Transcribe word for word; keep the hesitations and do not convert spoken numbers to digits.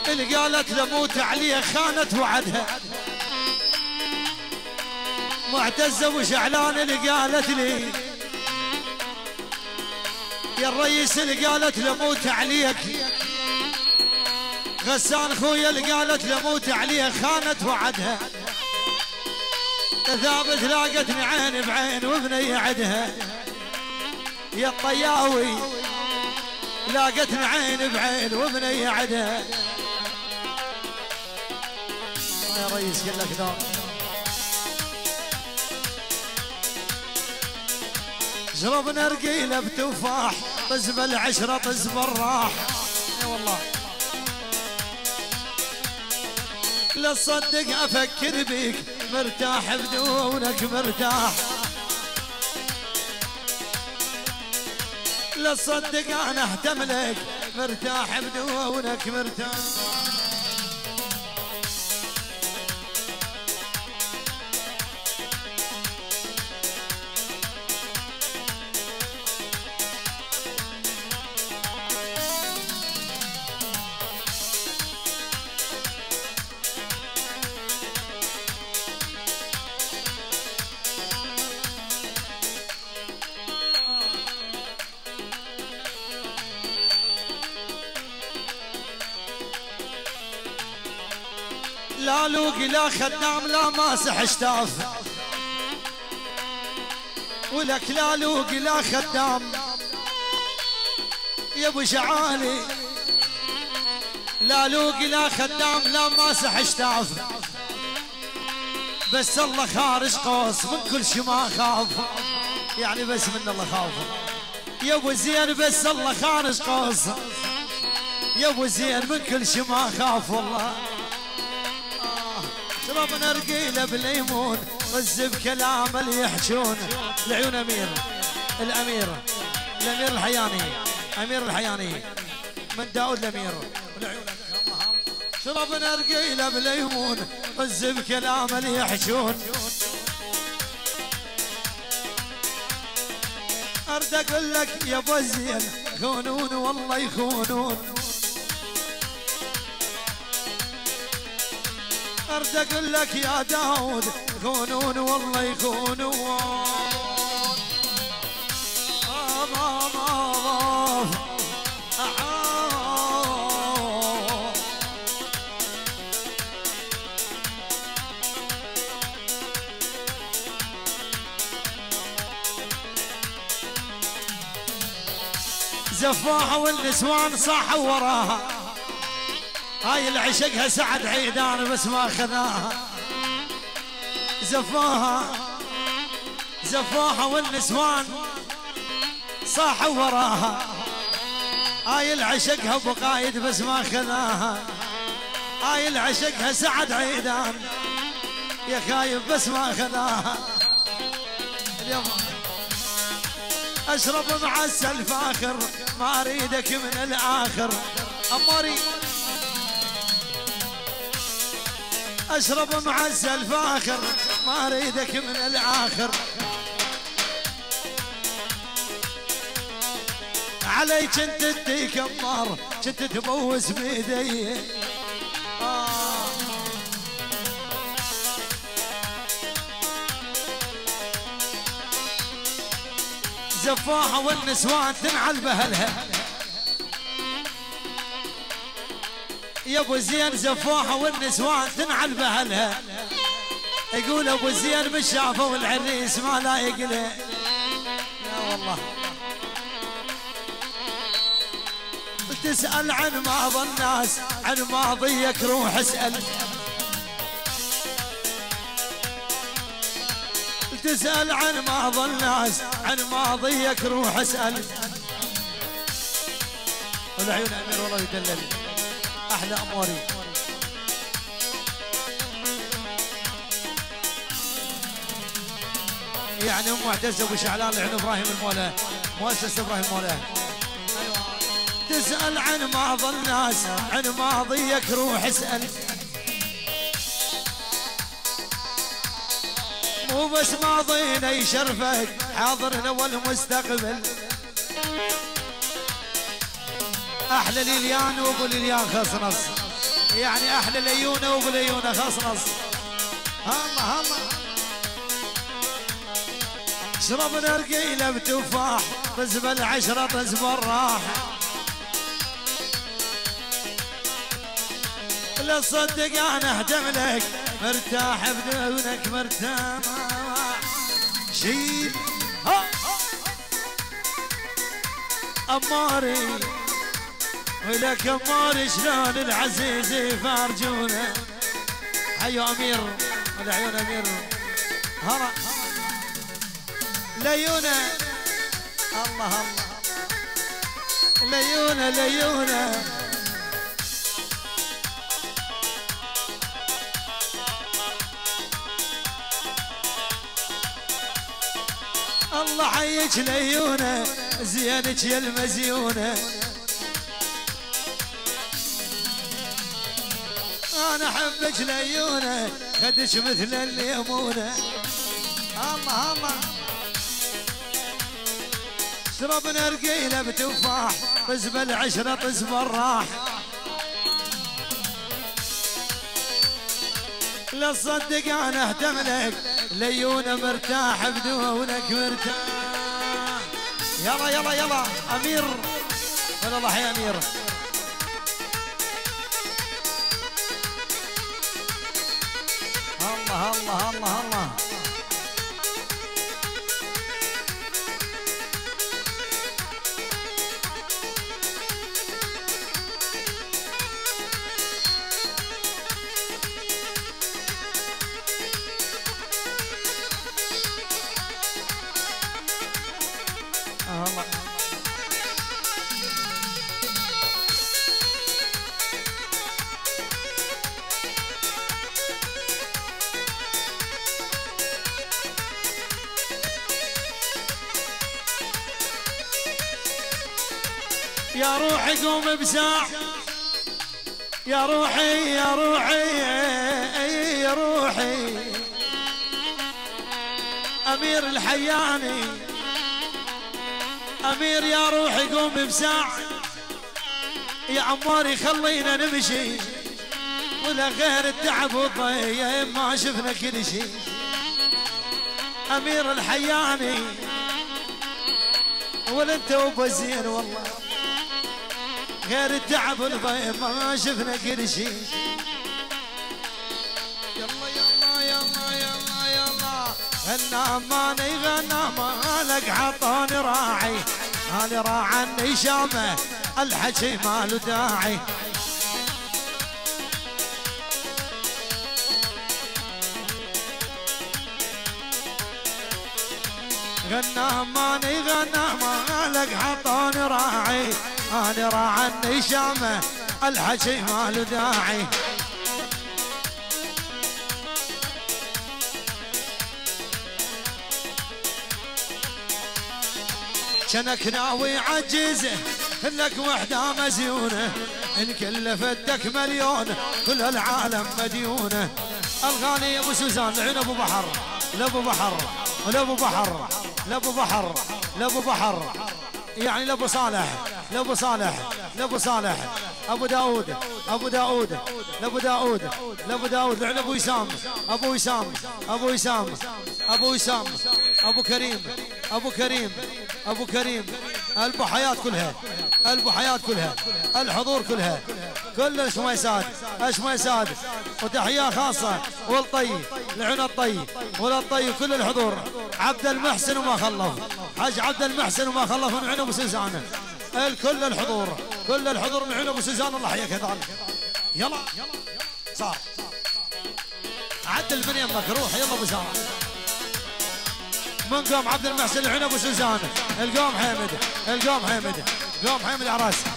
اللي قالت لموت عليه خانت وعدها. معتزة وشعلان اللي قالت لي يا الرئيس اللي قالت لموت عليك. غسان خويا اللي قالت لموت عليه خانت وعدها. ثابت لاقتني عين بعين وابني عدها. يا الطياوي لاقتني عين بعين وابني عدها. يا ريس كلك دار. شربنا رقيله بتفاح طز بالعشره طز بالراح. اي والله لا تصدق افكر بيك مرتاح بدونك مرتاح. لا تصدق انا احتملك مرتاح بدونك مرتاح. لا لوقي لا خدام لا ماسح شتاف. ولك لا لوقي لا خدام يا ابو شعالي. لا لوقي لا خدام لا ماسح شتاف. بس الله خارج قوس من كل شي ما خاف. يعني بس من الله خاف يا ابو زين. بس الله خارج قوس يا ابو زين من كل شي ما خاف والله. شربنا رقيله بالليمون طز بكلام اللي يحجون. العيون امير الامير الامير الحياني امير الحياني من داود الامير. شربنا رقيله بالليمون طز بكلام اللي يحجون. ارد اقول لك يا ابو الزين يخونون والله يخونون. ارد اقول لك يا داود يخونون والله يخونون. آه آه آه آه. زفاحة والنسوان صاحوا وراها. هاي اللي عشقها سعد عيدان بس ما خذاها. زفاها زفاها والنسوان صاحوا وراها. هاي اللي عشقها ابو قايد بس ما خذاها. هاي اللي عشقها سعد عيدان يا خايب بس ما خذاها. اليوم اشرب معسل فاخر ما اريدك من الاخر. اموري اشرب معسل فاخر ما اريدك من الاخر. علي كنت تديك امار كنت تبوس بيدي. آه. زفاحة والنسوان تنعل بهلها. يا ابو زين زفاحة والنسوان تنعل بهلها. يقول ابو زين مش شافوا العريس ما لايق له. يا والله تسأل عن ماضي الناس عن ماضيك روح اسأل. تسأل عن ماضي الناس عن ماضيك روح اسأل. والعيون امير والله يدلل احلى اموري. يعني ام معتزه ابو شعلان لعن ابراهيم المولى مؤسسه ابراهيم المولى. تسأل عن ماضي الناس عن ماضيك روح اسأل. مو بس ماضينا يشرفك حاضرنا والمستقبل. احلى ليليان وابو ليليان خصنص يعني احلى ليونه وبليونه خصنص. الله الله شربنا رقيله بتفاح طز بالعشره طز بالراح لا تصدق انا اهدملك مرتاح بدونك مرتاح شيل اماري ولك اماري شلون العزيز يفارجونه. حيو امير والعيون امير هلا ليونه الله الله ليونه ليونه الله حيك ليونه زينك يا المزيونه. انا احبك ليونه خدك مثل الليمونه. الله الله شربنا رقيله بتفاح طز بالعشره طز بالراح لا تصدق انا اهتملك ليونه مرتاح بدونك مرتاح. يلا يلا يلا امير ولا الله يا امير. الله الله الله الله يا روحي قوم بساع يا روحي يا روحي يا روحي امير الحياني امير يا روحي قوم بساع يا عماري خلينا نمشي ولا غير التعب والضيق ما شفنا كل شيء. امير الحياني ولا انت وبزين والله غير التعب والضيق ما شفنا كل شيء. يلا يلا يلا يلا يلا غناماني غنامة لك عطاني راعي انا راعني شامه الحكي ماله داعي. غناماني غنامة لك عطاني راعي انا راعني شامه الحكي ماله داعي. شنك ناوي عجزه لك وحده مزيونه ان كلفتك مليون كل العالم مديونه. الغالي يا ابو سوزان لعين ابو بحر لابو بحر لابو بحر لابو بحر لابو بحر يعني لابو صالح لابو صالح لابو صالح ابو داود ابو داود لابو داود لابو داود لعن ابو وسام ابو وسام ابو وسام ابو وسام ابو كريم ابو كريم ابو كريم البو حياه كلها البو حياه كلها الحضور كلها كل الشميسات الشميسات وتحيه خاصه والطي لعن الطي ولا الطي كل الحضور. عبد المحسن وما خلف حاج عبد المحسن وما خلف من عين ابو سوزان الكل الحضور كل الحضور من عين ابو سوزان الله يحييك هذا. يلا صار عدل من يمك روح يلا ابو ساره من قام عبد المحسن لعين ابو سوزان القوم حامد القوم حامد قوم حامد عراس